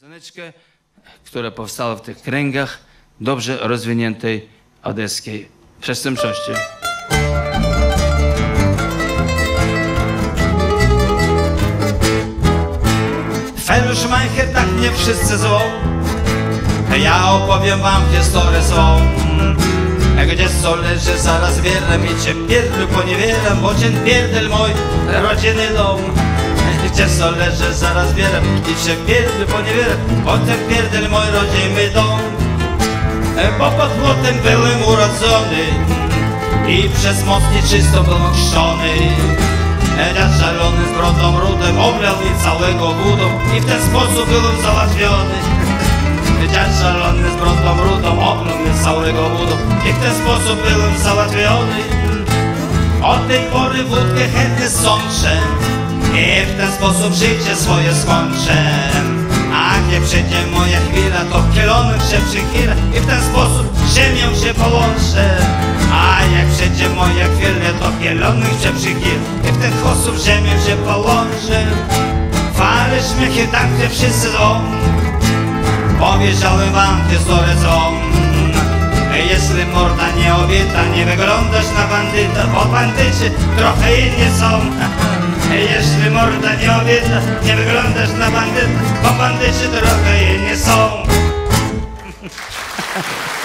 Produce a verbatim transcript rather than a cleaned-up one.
Pioseneczkę, która powstała w tych kręgach dobrze rozwiniętej odeskiej przestępczości. Felszmajcher, tak nie wszyscy złą. Ja opowiem wam historię swą. Gdzie co leży zaraz wieram i cię pierdlu poniewieram, bo cię pierdel mój rodzinny dom. Gdzie co leży zaraz wieram i cię pierdlu poniewieram, bo ten pierdel mój rodzinny dom. Bo pod płotem byłem urodzony i przez moc nieczysto byłem ochrzczony. Dziad szalony z brodą rudem oblał mi całego wódą i w ten sposób byłem załatwiony. Dziad szalony z brodą rudą oblał mi całego wódą i w ten sposób byłem załatwiony. Od tej pory wódkę chętnie sączę i w ten sposób życie swoje skończę. A nie przyjdzie moja chwila, to kielonek się przychyla i w ten sposób z ziemią się połączę. A jak przyjdzie moja chwila, to kielonek się przychyla i w ten sposób z ziemią się połączę. Fale śmiechy tam, gdzie wszyscy są, powiedziałem wam historię swą. Jeśli morda nie obieta, nie wyglądasz na bandyta, bo bandyci trochę inni są. Jeśli morda nie obieta, nie wyglądasz na bandyta, bo bandyci trochę inni są.